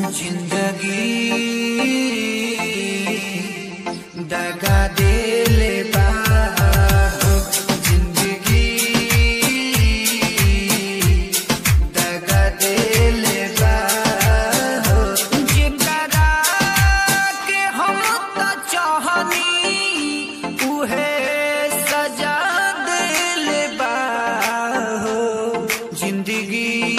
जिंदगी दगा देले बा जिंदगी दगा देले बा जेकरा के हम त चाहनी उहे सजा देले बा जिंदगी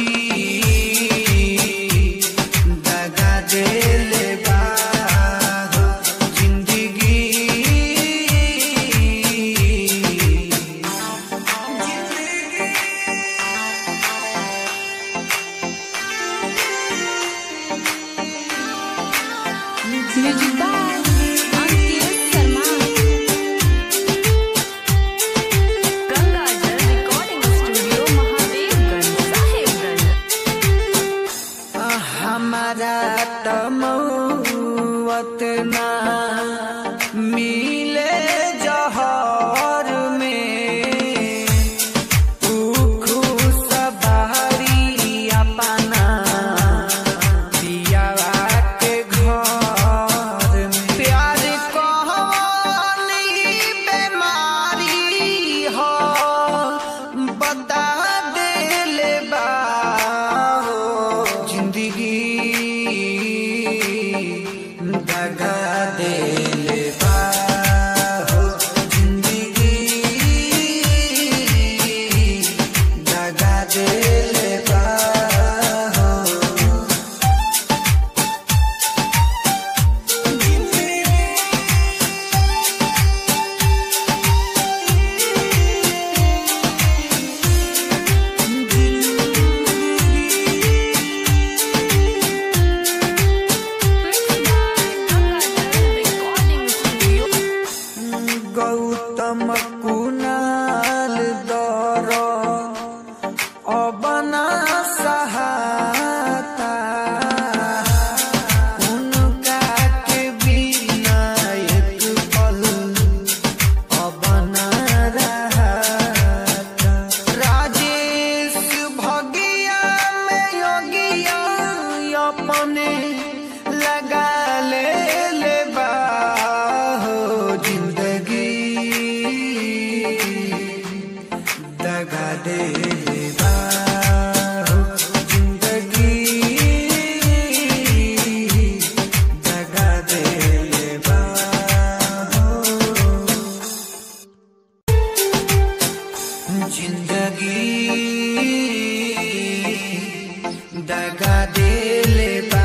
हमारा तमौत ना मिले जहर में खुशबारी अपना पियावा के घर में प्यार कहानी बीमारी हो बता देले बा जिंदगी दगा देले बा जिंदगी दगा देले बा गौतम कुणाल दर अबना सहाता उनका के बिना एक पल अबना रहता राजेश भगिया में योगिया अपने लगा ले बा दगा देले बा जिंदगी दगा देले बा जिंदगी दगा देले बा।